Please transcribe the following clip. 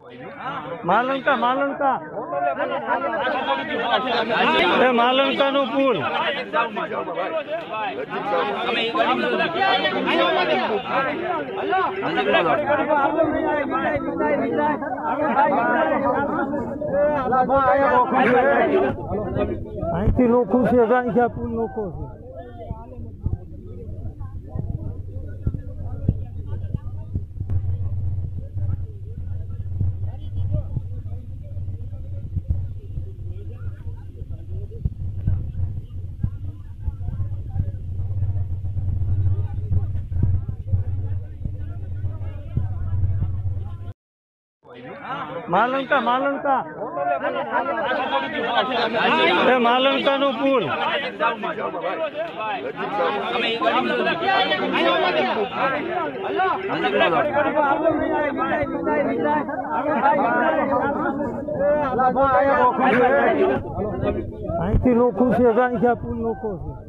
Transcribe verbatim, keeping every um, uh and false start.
માલંકા માલંકા એ માલંકા નો પુલ અહીંથી નોખું છે ગાંઠિયા પુલ નોખો છે. માલંકા માલંકા એ માલંકા નો પુલ અહીંથી નોખું છે ગાંઠિયા પુલ નોખો છે.